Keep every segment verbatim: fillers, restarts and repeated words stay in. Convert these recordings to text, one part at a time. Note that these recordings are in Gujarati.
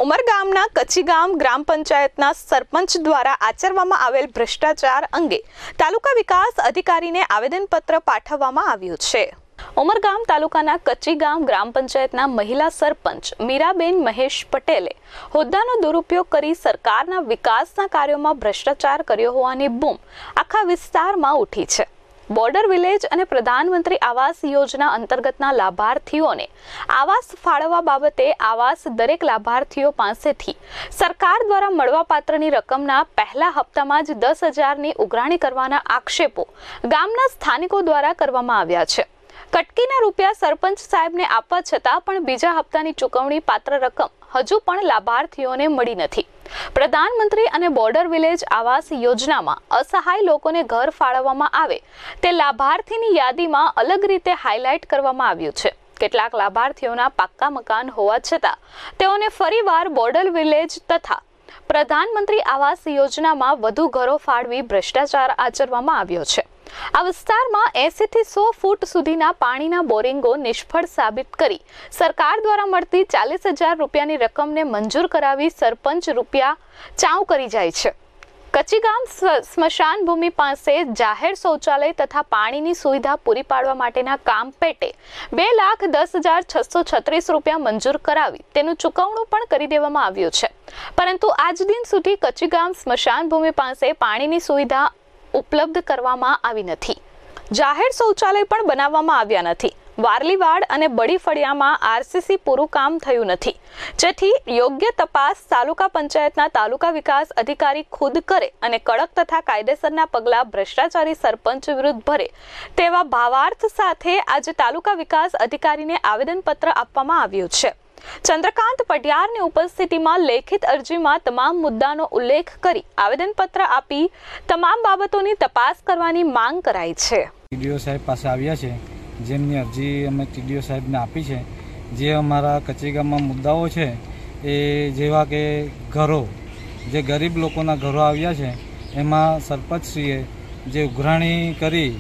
ઉમરગામના કચ્ચીગામ ગ્રામ પંચાયતના સરપંચ દ્વારા આચરવામાં આવેલ ભ્રષ્ટાચાર અંગે તાલુકા વિકાસ અધિકારીને આવેદનપત્ર પાઠવવામાં આવ્યું છે। ઉમરગામ તાલુકાના કચ્ચીગામ ગ્રામ પંચાયતના મહિલા સરપંચ મીરાબેન મહેશ પટેલે હોદ્દાનો દુરુપયોગ કરી સરકારના વિકાસના કાર્યોમાં ભ્રષ્ટાચાર કર્યો હોવાની બૂમ આખા વિસ્તારમાં ઉઠી છે। બોર્ડર વિલેજ અને પ્રધાનમંત્રી આવાસ યોજના અંતર્ગતના લાભાર્થીઓને આવાસ ફાળવવા બાબતે આવાસ દરેક લાભાર્થીઓ પાસેથી સરકાર દ્વારા મળવાપાત્રની રકમના પહેલા હપ્તામાં જ દસ હજારની ઉઘરાણી કરવાના આક્ષેપો ગામના સ્થાનિકો દ્વારા કરવામાં આવ્યા છે। કટકીના રૂપિયા સરપંચ સાહેબને આપવા છતાં પણ બીજા હપ્તાની ચૂકવણી પાત્ર રકમ હજુ પણ લાભાર્થીઓને મળી નથી। પ્રધાનમંત્રી અને બોર્ડર વિલેજ આવાસ યોજનામાં અસહાય લોકોને ઘર ફાળવવામાં આવે તે લાભાર્થીની યાદીમાં અલગ રીતે હાઇલાઇટ કરવામાં આવ્યું છે। કેટલાક લાભાર્થીઓના પાક્કા મકાન હોવા છતાં તેઓને ફરીવાર બોર્ડર વિલેજ તથા પ્રધાનમંત્રી આવાસ યોજનામાં વધુ ઘરો ફાળવી ભ્રષ્ટાચાર આચરવામાં આવ્યો છે। આ વિસ્તારમાં એંસી થી સો ફૂટ સુધીના પાણીના બોરિંગો નિષ્ફળ સાબિત કરી સરકાર દ્વારા મળતી ચાલીસ હજાર રૂપિયાની રકમને મંજૂર કરાવી સરપંચ રૂપિયા ચાઉ કરી જાય છે। કચ્ચીગામ સ્મશાન ભૂમિ પાસે જાહેર શૌચાલય તથા પાણીની સુવિધા પૂરી પાડવા માટેના કામ પેટે બે લાખ દસ હજાર છસો છત્રીસ રૂપિયા મંજૂર કરાવી તેનું ચૂકવણું પણ કરી દેવામાં આવ્યું છે, પરંતુ આજ દિન સુધી કચ્ચીગામ સ્મશાન ભૂમિ પાસે પાણીની સુવિધા ઉપલબ્ધ કરવામાં આવી નથી। જાહેર શૌચાલય પણ બનાવવામાં આવ્યા નથી। વારલીવાડ અને બડી ફળિયામાં આરસીસી પૂરું કામ થયું નથી, જેથી યોગ્ય તપાસ તાલુકા પંચાયતના તાલુકા વિકાસ અધિકારી ખુદ કરે અને કડક તથા કાયદેસરના પગલાં ભ્રષ્ટાચારી સરપંચ વિરુદ્ધ ભરે તેવા ભાવાર્થ સાથે આજે તાલુકા વિકાસ અધિકારીને આવેદનપત્ર આપવામાં આવ્યું છે। ચંદ્રકાંત પટિયારની ઉપસ્થિતિમાં લેખિત અરજીમાં તમામ મુદ્દાનો ઉલ્લેખ કરી આવેદનપત્ર આપી તમામ બાબતોની તપાસ કરવાની માંગ કરાઈ છે। ટીડીઓ સાહેબ પાસે આવ્યા છે, જેમની અરજી અમે ટીડીઓ સાહેબને આપી છે। જે અમારા કચ્ચીગામમાં મુદ્દાઓ છે એ જેવા કે ઘરો, જે ગરીબ લોકોના ઘરો આવ્યા છે એમાં સરપંચશ્રીએ જે ઉઘરાણી કરી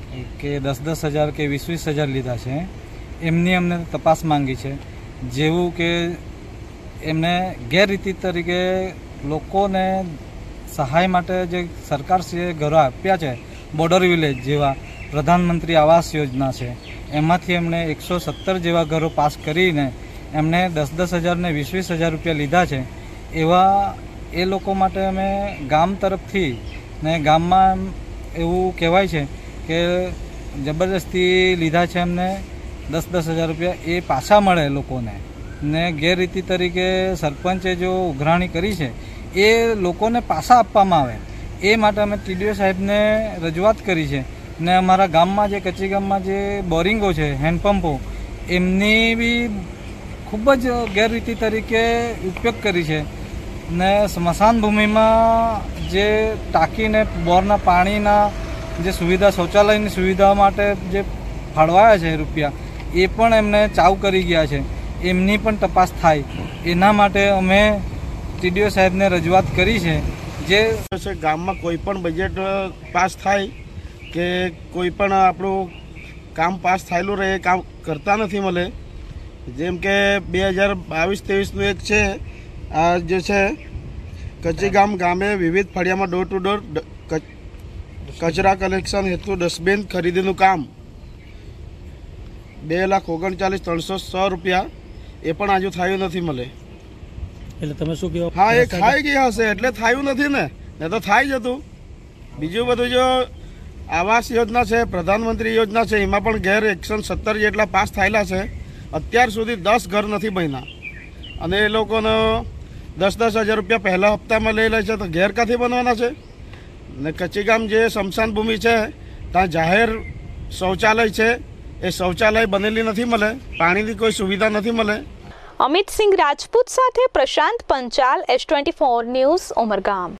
કે દસ દસ હજાર કે વીસ વીસ હજાર લીધા છે, એમની અમને તપાસ માંગી છે। જેવું કે એમને ગેરરીતિ તરીકે લોકોને સહાય માટે જે સરકારશ્રીએ ઘરો આપ્યા છે, બોર્ડર વિલેજ જેવા પ્રધાનમંત્રી આવાસ યોજના છે, એમાંથી એમણે એકસો સત્તર જેવા ઘરો પાસ કરીને એમને દસ દસ હજાર ને વીસ વીસ હજાર રૂપિયા લીધા છે। એવા એ લોકો માટે અમે ગામ તરફથી ને ગામમાં એવું કહેવાય છે કે જબરદસ્તી લીધા છે એમને દસ દસ હજાર રૂપિયા, એ પાછા મળે લોકોને ને ગેરરીતિ તરીકે સરપંચે જો ઉઘરાણી કરી છે એ લોકોને પાછા આપવામાં આવે એ માટે અમે ટીડીઓ સાહેબને રજૂઆત કરી છે। ને અમારા ગામમાં જે કચ્ચીગામમાં જે બોરિંગો છે, હેન્ડપંપો, એમની બી ખૂબ જ ગેરરીતિ તરીકે ઉપયોગ કરી છે। ને સ્મશાન ભૂમિમાં જે ટાંકીને બોરના પાણીના જે સુવિધા, શૌચાલયની સુવિધા માટે જે ફાળવાયા છે રૂપિયા, એ પણ એમને ચાઉ કરી ગયા છે। એમની પણ તપાસ થાય એના માટે અમે ટીડીઓ સાહેબને રજૂઆત કરી છે। જે ગામમાં કોઈ પણ બજેટ પાસ થાય કે કોઈ પણ આપણું કામ પાસ થયેલું રહે, કામ કરતા નથી મળે। જેમ કે બે હજાર બાવીસ ત્રેવીસનું એક છે, આ જે છે કચ્ચીગામ ગામે વિવિધ ફળિયામાં ડોર ટુ ડોર કચરા કલેક્શન હેતુ ડસ્ટબિન ખરીદીનું કામ બે લાખ ઓગણચાલીસ ત્રણસો સો રૂપિયા, એ પણ હજુ થયું નથી મળે। એટલે તમે શું કહો? હા, એ ખાઈ ગયા હશે એટલે થયું નથી ને, ને તો થાય જ હતું। બીજું બધું જો આવાસ યોજના છે, પ્રધાનમંત્રી યોજના છે, એમાં પણ ઘેર એકસો સત્તર જેટલા પાસ થયેલા છે। અત્યાર સુધી દસ ઘર નથી બન્યા અને એ લોકોનો દસ દસ હજાર રૂપિયા પહેલા હપ્તામાં લઈ લે છે, તો ઘેર ક્યાંથી બનવાના છે? ને કચ્ચીગામ જે સ્મશાન ભૂમિ છે ત્યાં જાહેર શૌચાલય છે, એ શૌચાલય બનેલી નથી મળે, પાણીની કોઈ સુવિધા નથી મળે। અમિત સિંહ રાજપૂત સાથે Prashant Panchal, S twenty four news, Umargam.